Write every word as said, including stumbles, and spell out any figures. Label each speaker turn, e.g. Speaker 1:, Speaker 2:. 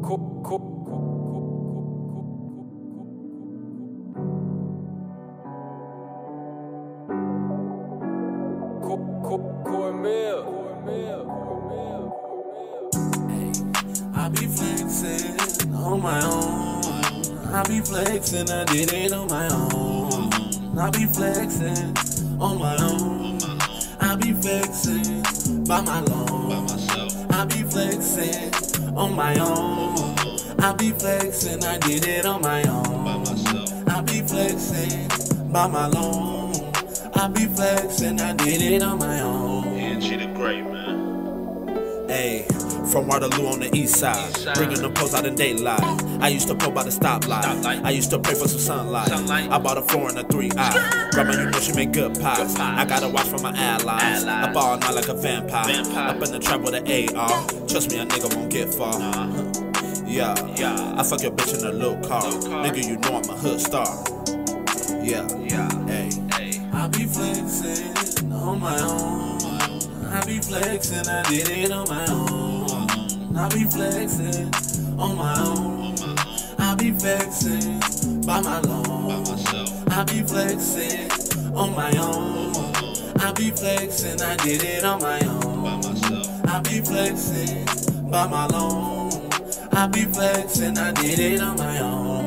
Speaker 1: I be flexing on my own. I be flexing, I did it on my own. I be flexing on my own. I be flexing by my loan. I be flexing on my own. I be flexing, I did it on my own. I be flexing by my loan. I be flexing, I did it on my own.
Speaker 2: Hen-GThaGreat, man.
Speaker 1: Hey, from Waterloo on the east side, east side. Bringing the post out in daylight. I used to pull by the stoplight. Stop I used to pray for some sunlight. sunlight. I bought a four and a three eye. Grandma, you know she make good pies. good pies. I gotta watch for my allies. allies. Up all night like a vampire. vampire. Up in the trap with an A R. Trust me, a nigga won't get far. Uh, yeah. yeah, I fuck your bitch in a little car. little car. Nigga, you know I'm a hood star. Yeah, yeah, hey. hey. I be flexing on my own. I be flexing, I did it on my own. I be flexing on my own. I be flexing by my loan. I be flexing on my own. I be flexing, I did it on my own. I be flexing by my loan. I be flexing, I did it on my own.